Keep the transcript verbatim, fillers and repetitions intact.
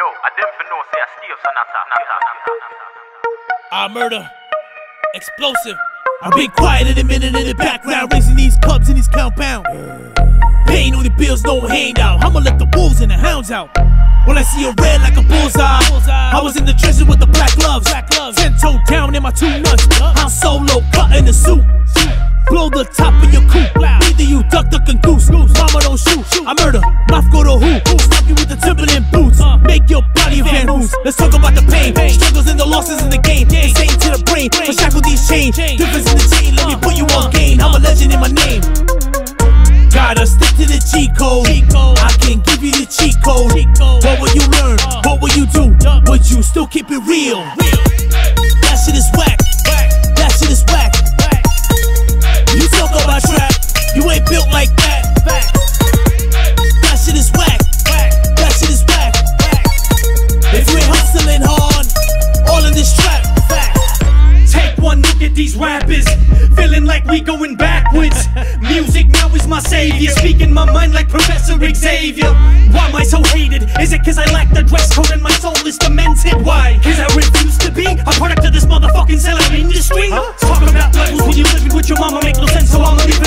Yo, I didn't know say I steal son I murder, explosive. I've been quiet in a minute in the background, raising these cubs in these compound. Paying all the bills, no handout. I'ma let the wolves and the hounds out. When I see a red like a bullseye, I was in the trenches with the black gloves. Ten toe down in my two nuts. I'm solo, cut in the suit. Blow the top of your coupe. Either you duck, duck and goose. Mama don't shoot. I murder. Mouth go to who? Stop you with the Timberland boots. Make your body a Van Hoos. Let's talk about the pain. Struggles and the losses in the game. Insane to the brain. But shackle these chains. Difference in the chain. Let me put you on game. I'm a legend in my name. Gotta stick to the G code. I can give you the cheat code. What will you learn? What will you do? Would you still keep it real? That shit is whack. That shit is whack. You talk about trap, you ain't built like that. That shit is whack. That shit is whack. If you ain't hustling hard, all in this trap. Take one look at these rappers, feeling like we going backwards. Music now is my savior, speaking my mind like Professor Xavier. Why am I so hated? Is it cause I lack the dress code and my soul is demented? Why? Cause I refuse to be a product of this motherfucking selling industry? Huh? Talk about levels when you living with your mama make no sense, so I'ma leave